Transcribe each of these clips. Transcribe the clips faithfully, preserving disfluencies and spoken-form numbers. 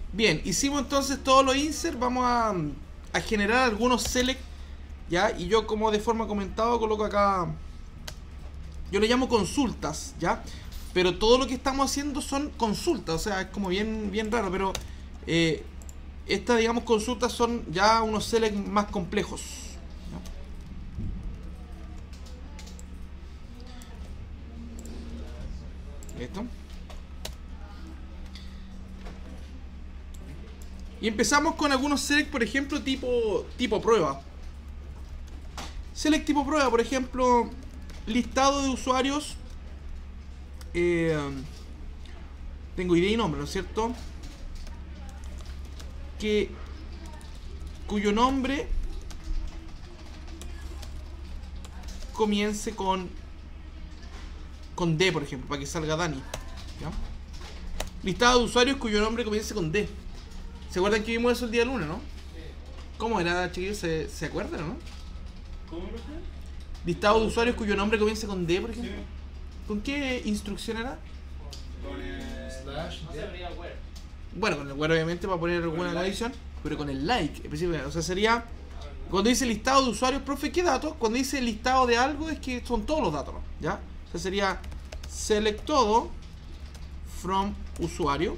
Bien, hicimos entonces todos los insert. Vamos a, a generar algunos select, ¿ya? Y yo, como de forma comentada, coloco acá, yo le llamo consultas, ¿ya? Pero todo lo que estamos haciendo son consultas, o sea, es como bien, bien raro, pero eh, estas, digamos, consultas son ya unos select más complejos, ¿no? Esto. Y empezamos con algunos select, por ejemplo, tipo, tipo prueba. Select tipo prueba, por ejemplo, listado de usuarios. Eh, tengo idea y nombre, ¿no es cierto? Que, cuyo nombre comience con con D, por ejemplo, para que salga Dani, ¿ya? Listado de usuarios cuyo nombre comience con D. ¿Se acuerdan que vimos eso el día lunes, no? Sí. ¿Cómo era, chiquillos? ¿Se, ¿Se acuerdan o no? ¿Cómo no sé? Listado de usuarios cuyo nombre comience con D, por ejemplo. Sí. ¿Con qué instrucción era? Con el slash. No se vería where. Bueno, con el where obviamente para poner alguna condición, pero con el like, específicamente. O sea, sería cuando dice listado de usuarios, profe, ¿qué datos? Cuando dice listado de algo es que son todos los datos, ¿no? ¿Ya? O sea, sería select todo from usuario,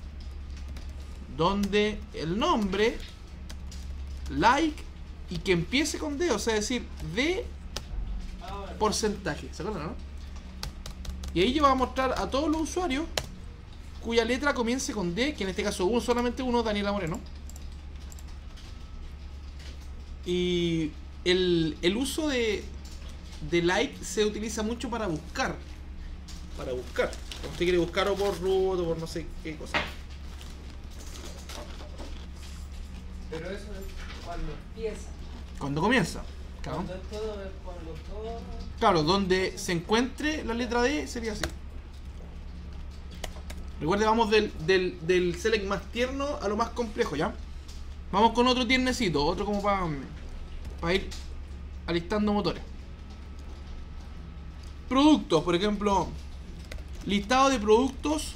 donde el nombre, like, y que empiece con D, o sea, decir D porcentaje, ¿se acuerdan, no? Y ahí yo voy a mostrar a todos los usuarios cuya letra comience con D, que en este caso uno, solamente uno, Daniela Moreno. Y el, el uso de, de like se utiliza mucho para buscar. Para buscar. Cuando usted quiere buscar o por root o por no sé qué cosa. Pero eso es cuando empieza. Cuando comienza. Claro. Cuando es todo, es cuando todo... Claro, donde se encuentre la letra D sería así. Recuerde, vamos del, del, del select más tierno a lo más complejo, ¿ya? Vamos con otro tiernecito, otro como para para ir alistando motores. Productos, por ejemplo, listado de productos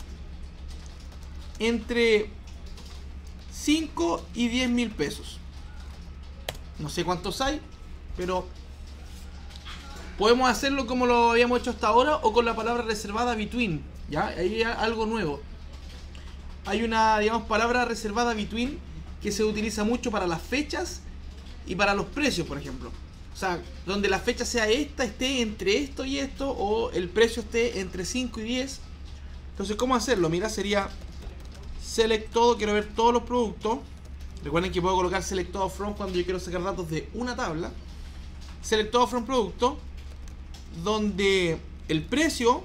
entre cinco y diez mil pesos. No sé cuántos hay, pero podemos hacerlo como lo habíamos hecho hasta ahora o con la palabra reservada between, ¿ya? Ahí hay algo nuevo. Hay una, digamos, palabra reservada between que se utiliza mucho para las fechas y para los precios, por ejemplo. O sea, donde la fecha sea esta, esté entre esto y esto, o el precio esté entre cinco y diez. Entonces, ¿cómo hacerlo? Mira, sería select todo, quiero ver todos los productos. Recuerden que puedo colocar select todo from cuando yo quiero sacar datos de una tabla. Select todo from producto, donde el precio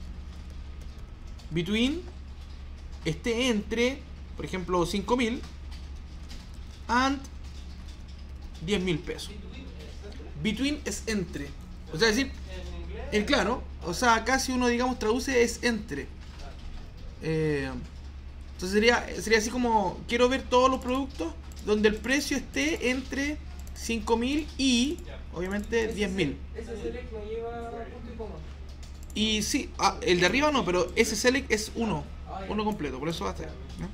between esté entre, por ejemplo, cinco mil and diez mil pesos. Between es entre. O sea, decir, el claro, o sea, acá si uno, digamos, traduce es entre. Eh, entonces sería, sería así como, quiero ver todos los productos donde el precio esté entre cinco mil y, obviamente, diez mil. Ese select no lleva punto y coma. Y sí, ah, el de arriba no, pero ese select es uno, uno completo, por eso va a estar, ¿no?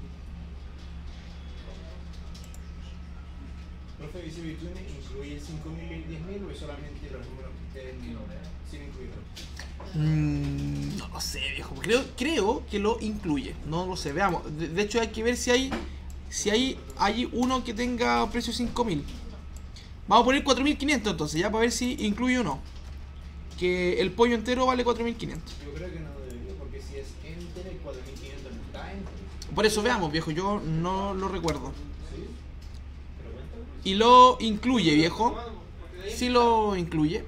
Profe, ¿dice between incluye cinco mil y diez mil o es solamente los números que estén sin incluir? Mm, no lo sé, viejo. Creo, creo que lo incluye. No lo sé, veamos. De, de hecho, hay que ver si hay si hay, hay uno que tenga precio cinco mil. Vamos a poner cuatro mil quinientos entonces, ya para ver si incluye o no. Que el pollo entero vale cuatro mil quinientos. Yo creo que no debería, porque si es enter, el cuatro mil quinientos no está enter. Por eso veamos, viejo. Yo no lo recuerdo. ¿Sí? ¿Pero cuéntame? Y lo incluye, viejo. Sí lo incluye.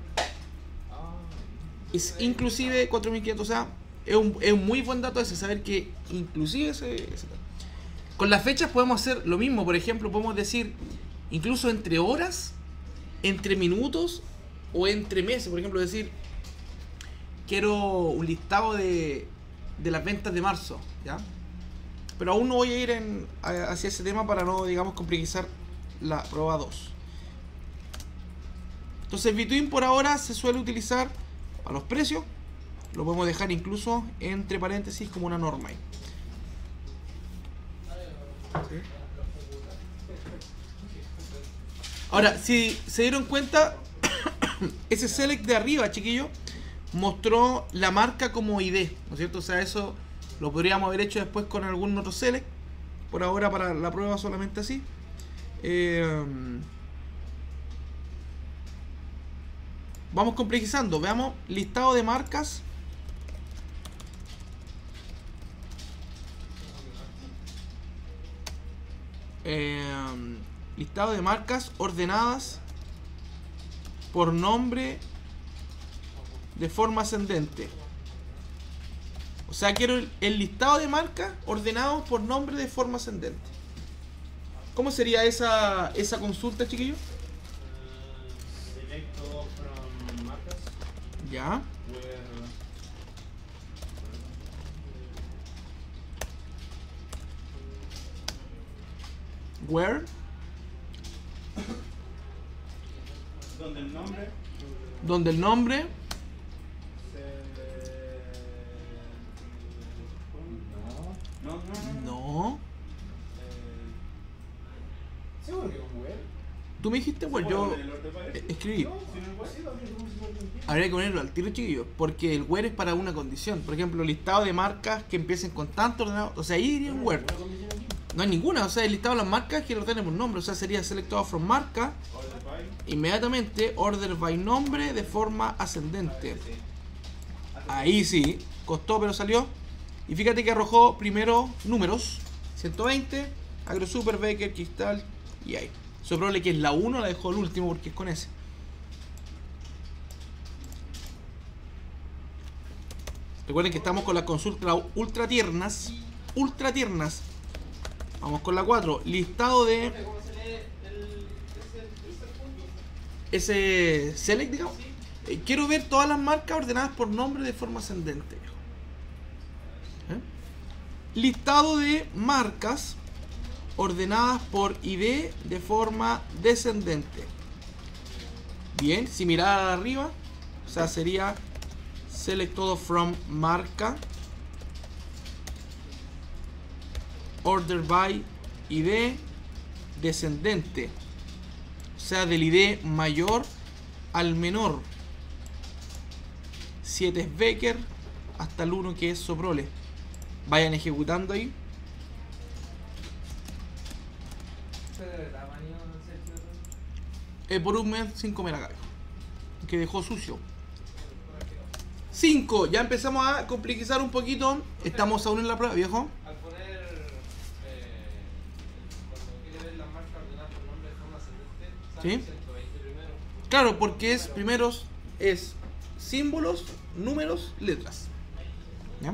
Es inclusive cuatro mil quinientos, o sea, es un, es un muy buen dato ese, saber que inclusive ese, ese. Con las fechas podemos hacer lo mismo, por ejemplo, podemos decir incluso entre horas, entre minutos o entre meses, por ejemplo, decir quiero un listado de, de las ventas de marzo, ¿ya? Pero aún no voy a ir en, hacia ese tema para no, digamos, complejizar la prueba dos. Entonces, between por ahora se suele utilizar a los precios, lo podemos dejar incluso entre paréntesis como una norma. Ahora, si se dieron cuenta, ese select de arriba, chiquillo, mostró la marca como I D, ¿no es cierto? O sea, eso lo podríamos haber hecho después con algún otro select. Por ahora, para la prueba, solamente así. Eh, vamos complejizando. Veamos listado de marcas. Eh, listado de marcas ordenadas por nombre de forma ascendente. O sea, quiero el, el listado de marcas ordenados por nombre de forma ascendente. ¿Cómo sería esa, esa consulta, chiquillo? Uh, select all from marcas. Ya. Where, Where. donde el nombre Donde el nombre. se... no, no, no, no. No. Eh, ¿seguro que con where? Tú me dijiste, where. Yo eh, escribí. No, si no es where. Habría que ponerlo al tiro, chiquillo. Porque el where es para una condición. Por ejemplo, listado de marcas que empiecen con tanto ordenado. O sea, ahí iría un where. No hay ninguna, o sea, el listado de las marcas que lo tenemos nombre, o sea, sería select all from marca, inmediatamente order by nombre de forma ascendente. Ahí sí, costó pero salió. Y fíjate que arrojó primero números, ciento veinte, AgroSuper, Baker, Cristal y ahí. Eso es probable que es la uno, la dejó el último porque es con ese. Recuerden que estamos con las consultas ultra tiernas, ultra tiernas. Vamos con la cuatro. Listado de ¿Cómo se lee el, ese, ese punto? ese select, digamos. Eh, quiero ver todas las marcas ordenadas por nombre de forma ascendente. ¿Eh? Listado de marcas ordenadas por I D de forma descendente. Bien, si mirar arriba, o sea, sería select todo from marca. Order by I D descendente, o sea, del I D mayor al menor. siete es Becker hasta el uno que es Soprole. Vayan ejecutando ahí. Eh, por un mes cinco megabytes que dejó sucio. cinco, ya empezamos a complejizar un poquito. Estamos aún en la prueba, viejo. Al poner, eh, cuando quiere ver las marcas ordenadas por nombre de forma ascendente, sale ¿Sí? ciento veinte primero. Claro, porque es primeros es símbolos, números, letras. ¿Ya?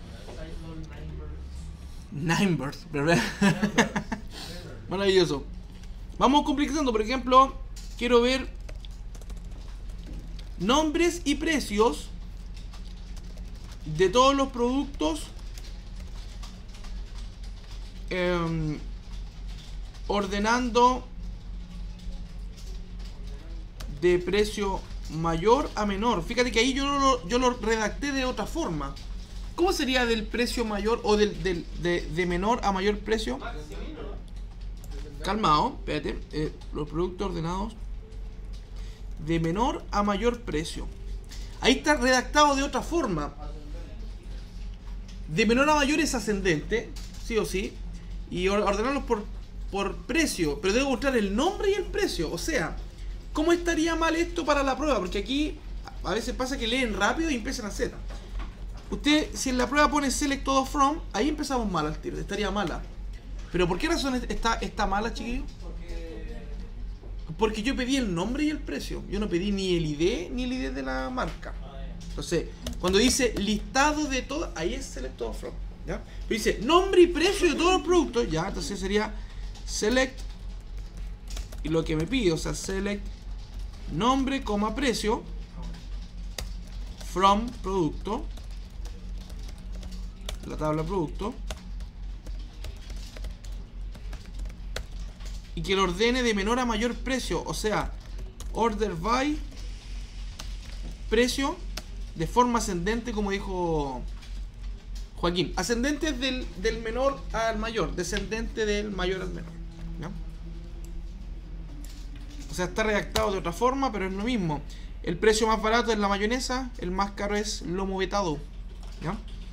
Numbers, ¿verdad? Maravilloso. Vamos complejizando, por ejemplo, quiero ver nombres y precios de todos los productos eh, ordenando de precio mayor a menor. Fíjate que ahí yo lo, yo lo redacté de otra forma. ¿Cómo sería del precio mayor o del, del, de, de menor a mayor precio? Calmado, espérate. Eh, los productos ordenados de menor a mayor precio. Ahí está redactado de otra forma. De menor a mayor es ascendente, sí o sí. Y ordenarlos por, por precio. Pero debo mostrar el nombre y el precio. O sea, ¿cómo estaría mal esto para la prueba? Porque aquí a veces pasa que leen rápido y empiezan a hacer. Usted, si en la prueba pone select todo from, ahí empezamos mal al tiro, estaría mala. ¿Pero por qué razón está, está mala, chiquillo? Porque yo pedí el nombre y el precio. Yo no pedí ni el I D ni el I D de la marca. Entonces, cuando dice listado de todo, ahí es select todo from, ¿ya? Pero dice nombre y precio de todos los productos, ya, entonces sería select y lo que me pide, o sea, select nombre, coma, precio from producto, la tabla producto, y que lo ordene de menor a mayor precio, o sea, order by precio de forma ascendente, como dijo Joaquín. Ascendente es del, del menor al mayor. Descendente del mayor al menor. ¿Ya? O sea, está redactado de otra forma, pero es lo mismo. El precio más barato es la mayonesa, el más caro es lomo vetado. ¿Ya?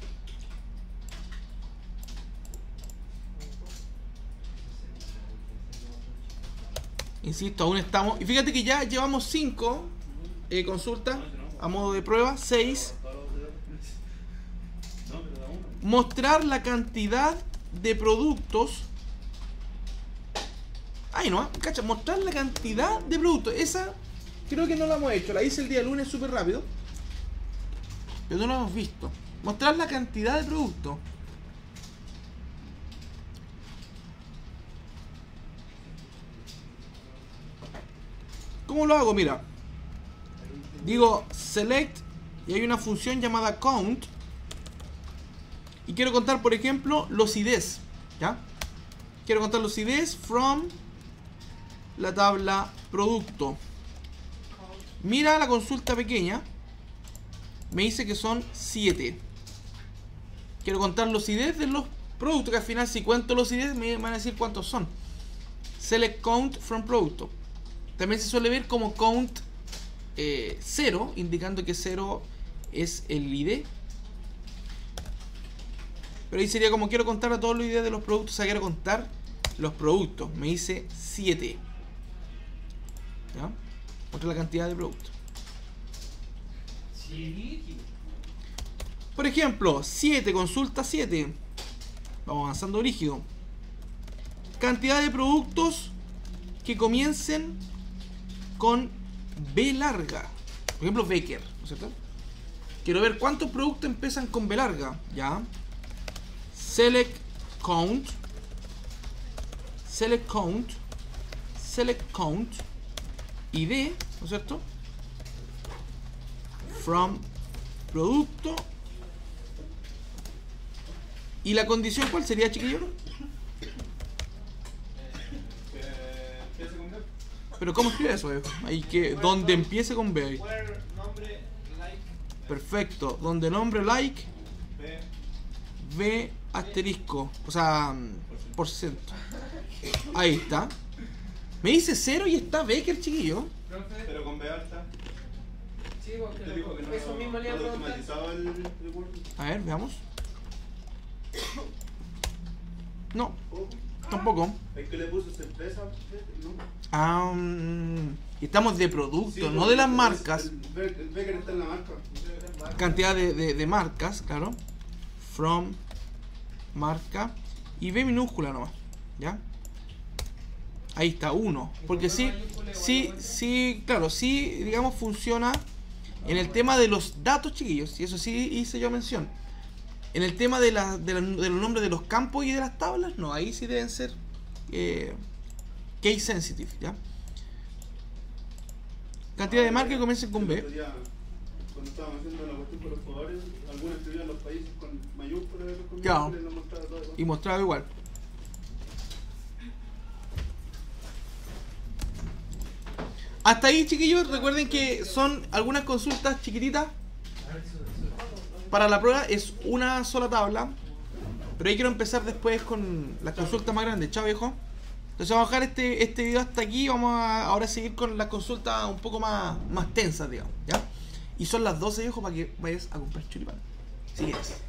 Insisto, aún estamos. Y fíjate que ya llevamos cinco eh, consultas a modo de prueba, seis. Mostrar la cantidad de productos. Ay, no, cacha, mostrar la cantidad de productos. Esa creo que no la hemos hecho. La hice el día lunes súper rápido, pero no la hemos visto. Mostrar la cantidad de productos. ¿Cómo lo hago? Mira, digo select y hay una función llamada count y quiero contar, por ejemplo, los I Ds. ¿Ya? Quiero contar los I Ds from la tabla producto. Mira la consulta pequeña, me dice que son siete. Quiero contar los I Ds de los productos, que al final si cuento los I Ds me van a decir cuántos son. Select count from producto. También se suele ver como count eh, cero, indicando que cero es el I D. Pero ahí sería como quiero contar a todos los I D de los productos. O sea, quiero contar los productos. Me dice siete. ¿Ya? Otra la cantidad de productos. Por ejemplo, siete, consulta siete. Vamos avanzando rígido. Cantidad de productos que comiencen con B larga. Por ejemplo, Becker, ¿no es cierto? Quiero ver cuántos productos empiezan con B larga. Ya. Select count. Select count. Select count. I D, ¿no es cierto? From producto. ¿Y la condición cuál sería, chiquillo? Pero ¿cómo escribe eso, viejo? Ahí que, donde empiece con B ahí. Nombre, like. Perfecto. Donde nombre like, B asterisco. O sea, por ciento. Ahí está. Me dice cero y está Becker, chiquillo. Pero con B alta. Sí, porque Te dijo que no, eso mismo le iba a no preguntar. automatizaba el recuerdo. A ver, veamos. No, tampoco. Es que le puso esa empresa, ¿no? Ah, mm, estamos de producto, Sí, no porque de las el- marcas. El, Be- el Becker está en la marca. Cantidad de, de, de marcas, claro. From marca y B minúscula nomás, ¿ya? Ahí está, uno. Porque sí, sí, sí, claro, sí, digamos, funciona en el tema de los datos, chiquillos. Y eso sí hice yo mención. En el tema de, la, de, la, de los nombres de los campos y de las tablas, no, ahí sí deben ser eh, case sensitive, ¿ya? Cantidad de marcas que comiencen con B. Cuando estábamos haciendo la cuestión con los jugadores, algunos escribían los países con mayúsculas, otros con Claro. minúsculas, y lo mostraba todo. Y mostraba igual. Hasta ahí, chiquillos, recuerden que son algunas consultas chiquititas. Para la prueba es una sola tabla. Pero ahí quiero empezar después con las consultas más grandes. Chao, viejo. Entonces vamos a dejar este, este video hasta aquí. Vamos a ahora seguir con las consultas un poco más, más tensas, digamos, ¿ya? Y son las doce, viejo, para que vayas a comprar choripán. Si quieres.